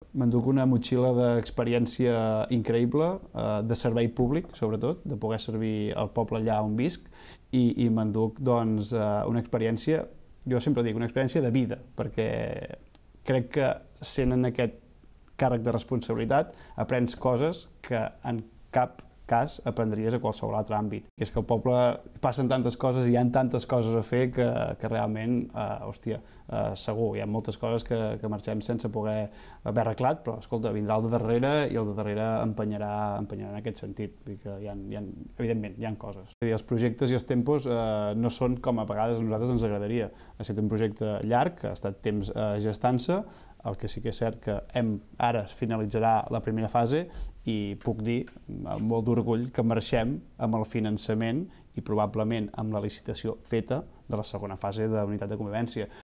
M'enduc una motxilla d'experiència increïble, de servei públic, sobretot, de poder servir al poble allà on visc, i m'enduc doncs, una experiència, jo sempre dic, una experiència de vida, perquè crec que sent en aquest càrrec de responsabilitat aprens coses que en cap cas aprendries a qualsevol altre àmbit. Que és que al poble passen tantes coses i hi ha tantes coses a fer que realment, segur, hi ha moltes coses que marxem sense poder haver arreglat, però escolta, vindrà el de darrere i el de darrere empenyarà en aquest sentit. Vull dir que evidentment, hi ha coses. Els projectes i els tempos no són com a vegades a nosaltres ens agradaria. Ha estat un projecte llarg, ha estat temps gestant-se. El que sí que és cert que ara finalitzarà la primera fase i puc dir amb molt d'orgull que marxem amb el finançament i probablement amb la licitació feta de la segona fase de la unitat de convivència.